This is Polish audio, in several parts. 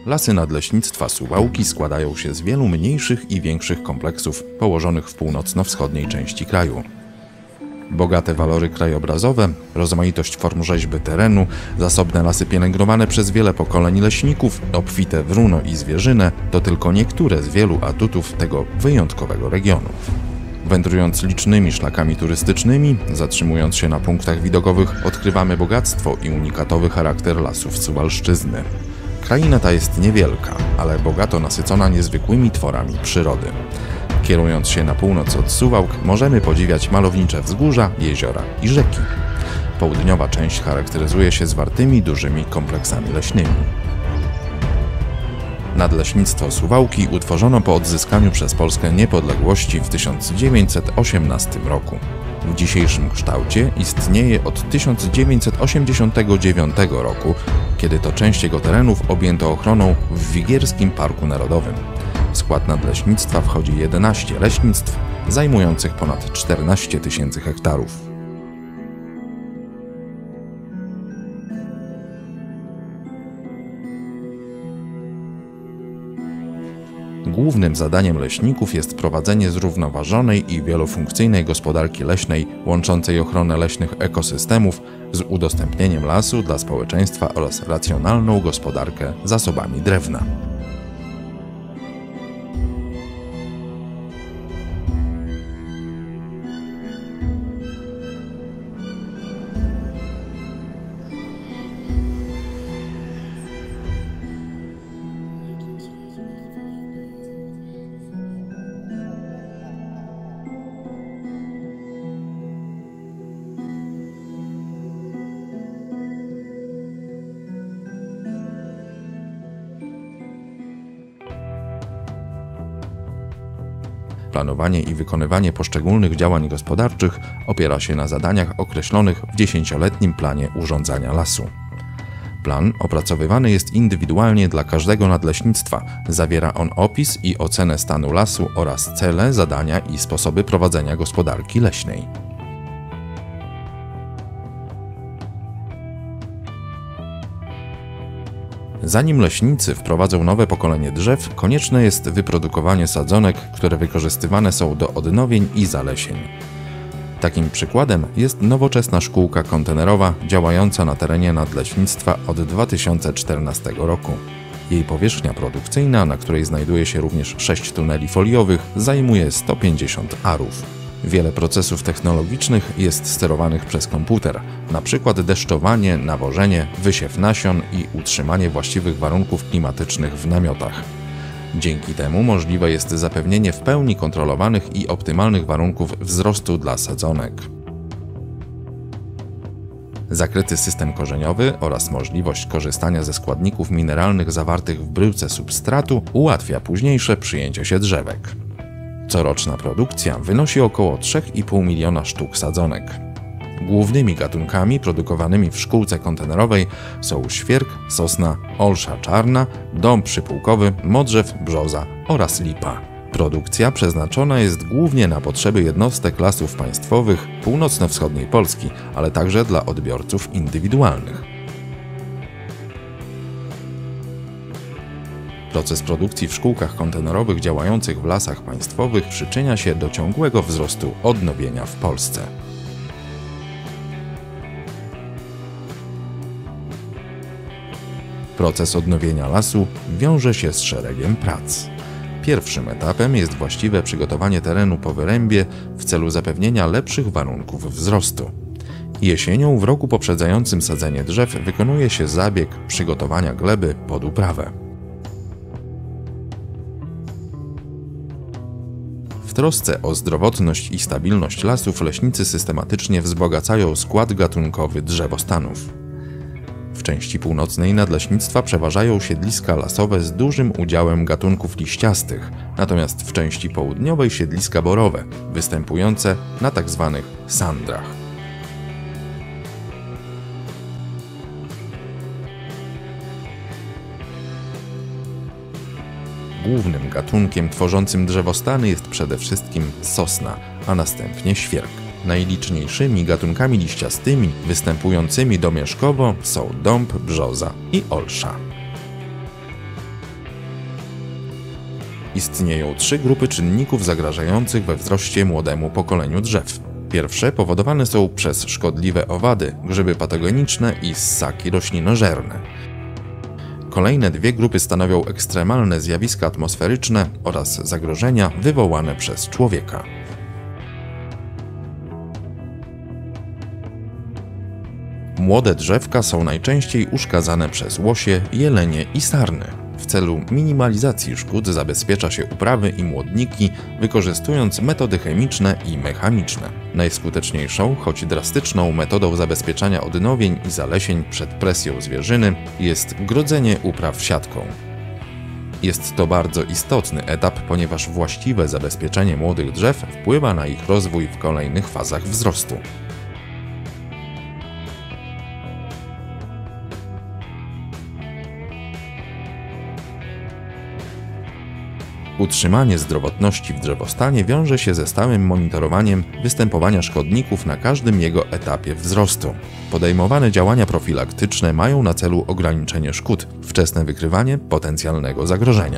Lasy nadleśnictwa Suwałki składają się z wielu mniejszych i większych kompleksów położonych w północno-wschodniej części kraju. Bogate walory krajobrazowe, rozmaitość form rzeźby terenu, zasobne lasy pielęgnowane przez wiele pokoleń leśników, obfite w runo i zwierzynę to tylko niektóre z wielu atutów tego wyjątkowego regionu. Wędrując licznymi szlakami turystycznymi, zatrzymując się na punktach widokowych, odkrywamy bogactwo i unikatowy charakter lasów Suwalszczyzny. Kraina ta jest niewielka, ale bogato nasycona niezwykłymi tworami przyrody. Kierując się na północ od Suwałk, możemy podziwiać malownicze wzgórza, jeziora i rzeki. Południowa część charakteryzuje się zwartymi, dużymi kompleksami leśnymi. Nadleśnictwo Suwałki utworzono po odzyskaniu przez Polskę niepodległości w 1918 roku. W dzisiejszym kształcie istnieje od 1989 roku, kiedy to część jego terenów objęto ochroną w Wigierskim Parku Narodowym. W skład nadleśnictwa wchodzi 11 leśnictw zajmujących ponad 14 000 hektarów. Głównym zadaniem leśników jest prowadzenie zrównoważonej i wielofunkcyjnej gospodarki leśnej łączącej ochronę leśnych ekosystemów z udostępnieniem lasu dla społeczeństwa oraz racjonalną gospodarkę zasobami drewna. Planowanie i wykonywanie poszczególnych działań gospodarczych opiera się na zadaniach określonych w 10-letnim planie urządzania lasu. Plan opracowywany jest indywidualnie dla każdego nadleśnictwa. Zawiera on opis i ocenę stanu lasu oraz cele, zadania i sposoby prowadzenia gospodarki leśnej. Zanim leśnicy wprowadzą nowe pokolenie drzew, konieczne jest wyprodukowanie sadzonek, które wykorzystywane są do odnowień i zalesień. Takim przykładem jest nowoczesna szkółka kontenerowa działająca na terenie nadleśnictwa od 2014 roku. Jej powierzchnia produkcyjna, na której znajduje się również 6 tuneli foliowych, zajmuje 150 arów. Wiele procesów technologicznych jest sterowanych przez komputer, np. deszczowanie, nawożenie, wysiew nasion i utrzymanie właściwych warunków klimatycznych w namiotach. Dzięki temu możliwe jest zapewnienie w pełni kontrolowanych i optymalnych warunków wzrostu dla sadzonek. Zakryty system korzeniowy oraz możliwość korzystania ze składników mineralnych zawartych w bryłce substratu ułatwia późniejsze przyjęcie się drzewek. Coroczna produkcja wynosi około 3,5 miliona sztuk sadzonek. Głównymi gatunkami produkowanymi w szkółce kontenerowej są świerk, sosna, olsza czarna, dąb przypółkowy, modrzew, brzoza oraz lipa. Produkcja przeznaczona jest głównie na potrzeby jednostek lasów państwowych północno-wschodniej Polski, ale także dla odbiorców indywidualnych. Proces produkcji w szkółkach kontenerowych działających w lasach państwowych przyczynia się do ciągłego wzrostu odnowienia w Polsce. Proces odnowienia lasu wiąże się z szeregiem prac. Pierwszym etapem jest właściwe przygotowanie terenu po wyrębie w celu zapewnienia lepszych warunków wzrostu. Jesienią w roku poprzedzającym sadzenie drzew wykonuje się zabieg przygotowania gleby pod uprawę. W trosce o zdrowotność i stabilność lasów leśnicy systematycznie wzbogacają skład gatunkowy drzewostanów. W części północnej nadleśnictwa przeważają siedliska lasowe z dużym udziałem gatunków liściastych, natomiast w części południowej siedliska borowe, występujące na tzw. sandrach. Głównym gatunkiem tworzącym drzewostany jest przede wszystkim sosna, a następnie świerk. Najliczniejszymi gatunkami liściastymi występującymi domieszkowo są dąb, brzoza i olsza. Istnieją 3 grupy czynników zagrażających we wzroście młodemu pokoleniu drzew. Pierwsze powodowane są przez szkodliwe owady, grzyby patogeniczne i ssaki roślinożerne. Kolejne 2 grupy stanowią ekstremalne zjawiska atmosferyczne oraz zagrożenia wywołane przez człowieka. Młode drzewka są najczęściej uszkadzane przez łosie, jelenie i sarny. W celu minimalizacji szkód zabezpiecza się uprawy i młodniki, wykorzystując metody chemiczne i mechaniczne. Najskuteczniejszą, choć drastyczną metodą zabezpieczania odnowień i zalesień przed presją zwierzyny jest grodzenie upraw siatką. Jest to bardzo istotny etap, ponieważ właściwe zabezpieczenie młodych drzew wpływa na ich rozwój w kolejnych fazach wzrostu. Utrzymanie zdrowotności w drzewostanie wiąże się ze stałym monitorowaniem występowania szkodników na każdym jego etapie wzrostu. Podejmowane działania profilaktyczne mają na celu ograniczenie szkód, wczesne wykrywanie potencjalnego zagrożenia.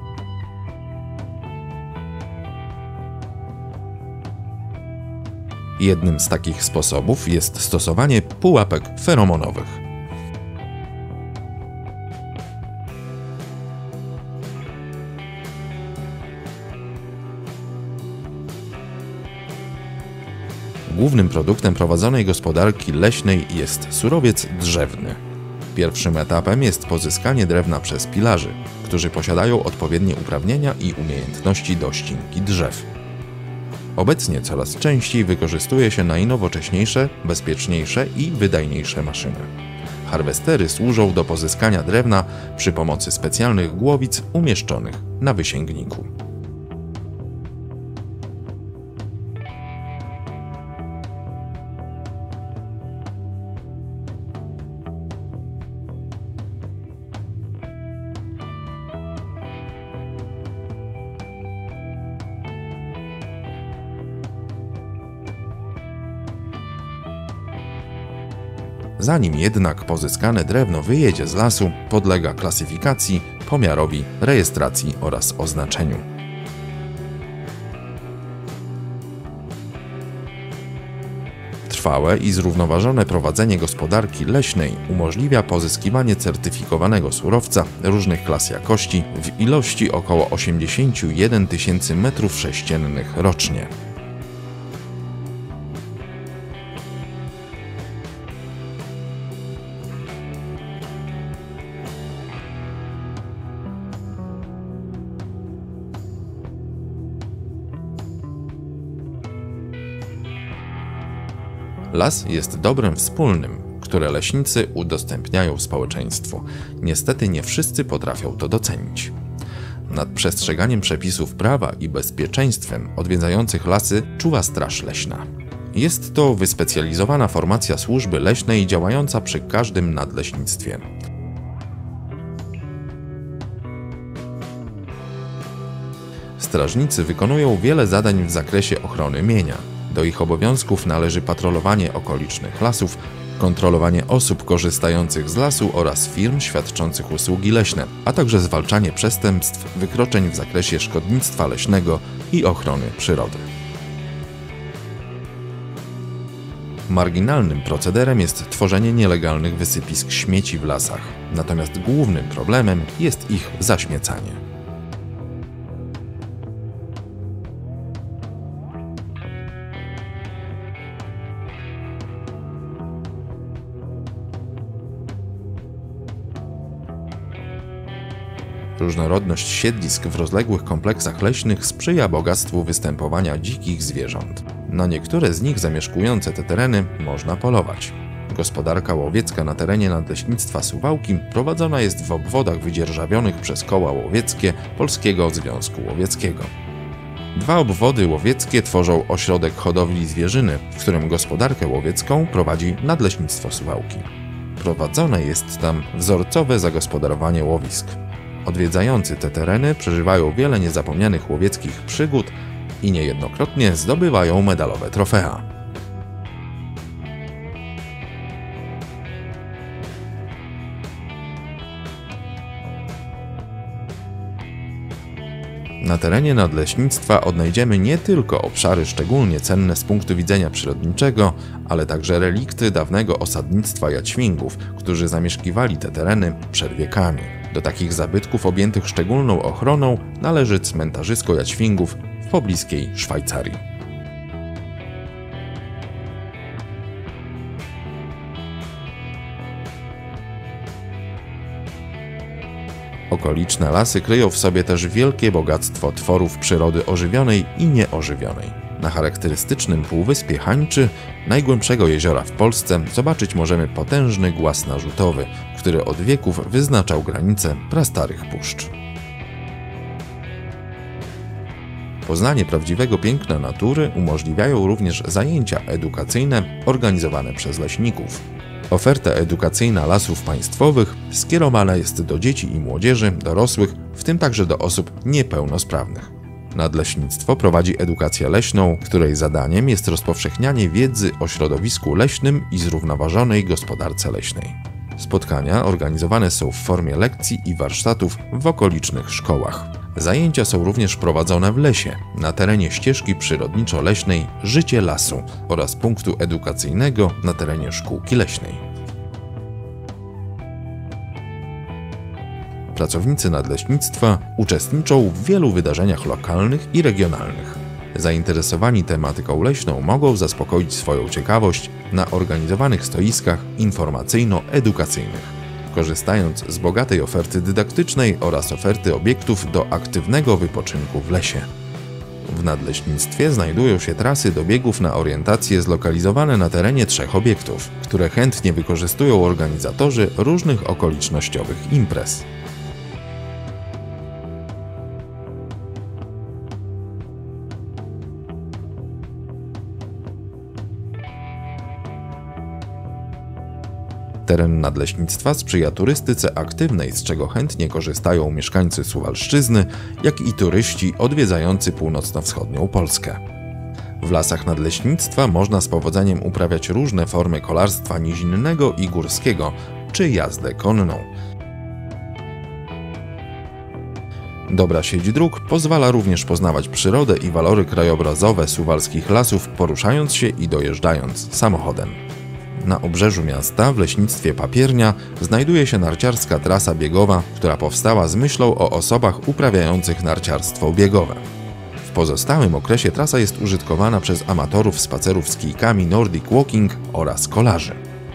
Jednym z takich sposobów jest stosowanie pułapek feromonowych. Głównym produktem prowadzonej gospodarki leśnej jest surowiec drzewny. Pierwszym etapem jest pozyskanie drewna przez pilarzy, którzy posiadają odpowiednie uprawnienia i umiejętności do ścinki drzew. Obecnie coraz częściej wykorzystuje się najnowocześniejsze, bezpieczniejsze i wydajniejsze maszyny. Harwestery służą do pozyskania drewna przy pomocy specjalnych głowic umieszczonych na wysięgniku. Zanim jednak pozyskane drewno wyjedzie z lasu, podlega klasyfikacji, pomiarowi, rejestracji oraz oznaczeniu. Trwałe i zrównoważone prowadzenie gospodarki leśnej umożliwia pozyskiwanie certyfikowanego surowca różnych klas jakości w ilości około 81 000 m3 rocznie. Las jest dobrem wspólnym, które leśnicy udostępniają społeczeństwu. Niestety nie wszyscy potrafią to docenić. Nad przestrzeganiem przepisów prawa i bezpieczeństwem odwiedzających lasy czuwa Straż Leśna. Jest to wyspecjalizowana formacja służby leśnej działająca przy każdym nadleśnictwie. Strażnicy wykonują wiele zadań w zakresie ochrony mienia. Do ich obowiązków należy patrolowanie okolicznych lasów, kontrolowanie osób korzystających z lasu oraz firm świadczących usługi leśne, a także zwalczanie przestępstw, wykroczeń w zakresie szkodnictwa leśnego i ochrony przyrody. Marginalnym procederem jest tworzenie nielegalnych wysypisk śmieci w lasach, natomiast głównym problemem jest ich zaśmiecanie. Różnorodność siedlisk w rozległych kompleksach leśnych sprzyja bogactwu występowania dzikich zwierząt. Na niektóre z nich zamieszkujące te tereny można polować. Gospodarka łowiecka na terenie Nadleśnictwa Suwałki prowadzona jest w obwodach wydzierżawionych przez koła łowieckie Polskiego Związku Łowieckiego. 2 obwody łowieckie tworzą ośrodek hodowli zwierzyny, w którym gospodarkę łowiecką prowadzi Nadleśnictwo Suwałki. Prowadzone jest tam wzorcowe zagospodarowanie łowisk. Odwiedzający te tereny przeżywają wiele niezapomnianych łowieckich przygód i niejednokrotnie zdobywają medalowe trofea. Na terenie nadleśnictwa odnajdziemy nie tylko obszary szczególnie cenne z punktu widzenia przyrodniczego, ale także relikty dawnego osadnictwa Jaćwingów, którzy zamieszkiwali te tereny przed wiekami. Do takich zabytków objętych szczególną ochroną należy cmentarzysko Jaćwingów w pobliskiej Szwajcarii. Okoliczne lasy kryją w sobie też wielkie bogactwo tworów przyrody ożywionej i nieożywionej. Na charakterystycznym półwyspie Hańczy, najgłębszego jeziora w Polsce, zobaczyć możemy potężny głaz narzutowy, który od wieków wyznaczał granice prastarych puszcz. Poznanie prawdziwego piękna natury umożliwiają również zajęcia edukacyjne organizowane przez leśników. Oferta edukacyjna lasów państwowych skierowana jest do dzieci i młodzieży, dorosłych, w tym także do osób niepełnosprawnych. Nadleśnictwo prowadzi edukację leśną, której zadaniem jest rozpowszechnianie wiedzy o środowisku leśnym i zrównoważonej gospodarce leśnej. Spotkania organizowane są w formie lekcji i warsztatów w okolicznych szkołach. Zajęcia są również prowadzone w lesie, na terenie ścieżki przyrodniczo-leśnej Życie Lasu oraz punktu edukacyjnego na terenie szkółki leśnej. Pracownicy nadleśnictwa uczestniczą w wielu wydarzeniach lokalnych i regionalnych. Zainteresowani tematyką leśną mogą zaspokoić swoją ciekawość na organizowanych stoiskach informacyjno-edukacyjnych, korzystając z bogatej oferty dydaktycznej oraz oferty obiektów do aktywnego wypoczynku w lesie. W nadleśnictwie znajdują się trasy do biegów na orientację zlokalizowane na terenie 3 obiektów, które chętnie wykorzystują organizatorzy różnych okolicznościowych imprez. Teren nadleśnictwa sprzyja turystyce aktywnej, z czego chętnie korzystają mieszkańcy Suwalszczyzny, jak i turyści odwiedzający północno-wschodnią Polskę. W lasach nadleśnictwa można z powodzeniem uprawiać różne formy kolarstwa nizinnego i górskiego, czy jazdę konną. Dobra sieć dróg pozwala również poznawać przyrodę i walory krajobrazowe suwalskich lasów, poruszając się i dojeżdżając samochodem. Na obrzeżu miasta, w leśnictwie Papiernia, znajduje się narciarska trasa biegowa, która powstała z myślą o osobach uprawiających narciarstwo biegowe. W pozostałym okresie trasa jest użytkowana przez amatorów spacerów z kijkami Nordic Walking oraz kolarzy.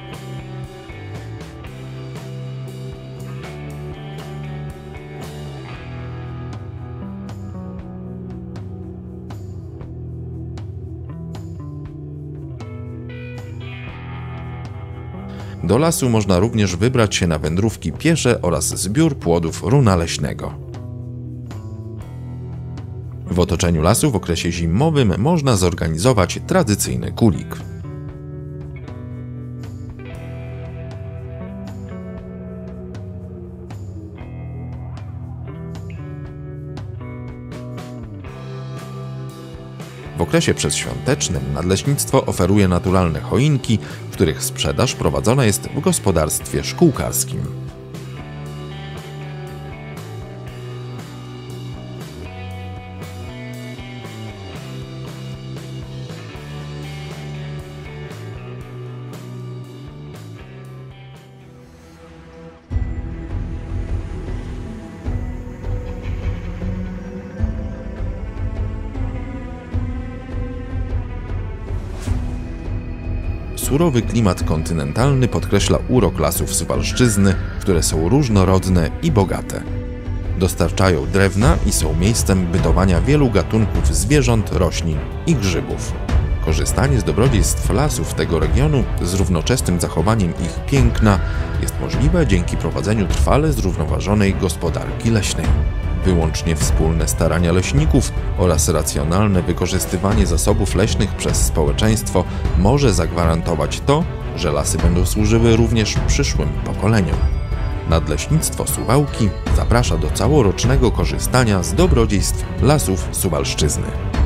Do lasu można również wybrać się na wędrówki piesze oraz zbiór płodów runa leśnego. W otoczeniu lasu w okresie zimowym można zorganizować tradycyjny kulik. W okresie przedświątecznym nadleśnictwo oferuje naturalne choinki, których sprzedaż prowadzona jest w gospodarstwie szkółkarskim. Surowy klimat kontynentalny podkreśla urok lasów Suwalszczyzny, które są różnorodne i bogate. Dostarczają drewna i są miejscem bytowania wielu gatunków zwierząt, roślin i grzybów. Korzystanie z dobrodziejstw lasów tego regionu z równoczesnym zachowaniem ich piękna jest możliwe dzięki prowadzeniu trwale zrównoważonej gospodarki leśnej. Wyłącznie wspólne starania leśników oraz racjonalne wykorzystywanie zasobów leśnych przez społeczeństwo może zagwarantować to, że lasy będą służyły również przyszłym pokoleniom. Nadleśnictwo Suwałki zaprasza do całorocznego korzystania z dobrodziejstw lasów Suwalszczyzny.